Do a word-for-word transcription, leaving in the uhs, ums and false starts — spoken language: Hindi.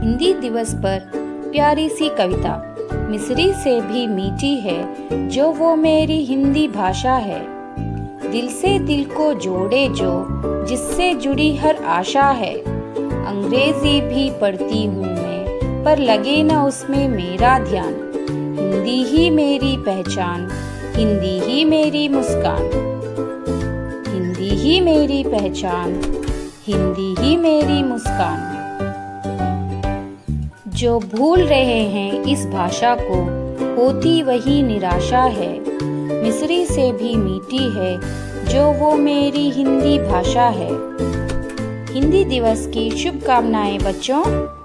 हिंदी दिवस पर प्यारी सी कविता। मिस्री से भी मीठी है जो वो मेरी हिंदी भाषा है। दिल से दिल को जोड़े जो, जिससे जुड़ी हर आशा है। अंग्रेजी भी पढ़ती हूँ मैं, पर लगे न उसमें मेरा ध्यान। हिंदी ही मेरी पहचान, हिंदी ही मेरी मुस्कान। हिंदी ही मेरी पहचान, हिंदी ही मेरी मुस्कान। जो भूल रहे हैं इस भाषा को, होती वही निराशा है। मिस्री से भी मीठी है जो वो मेरी हिंदी भाषा है। हिंदी दिवस की शुभकामनाएं बच्चों।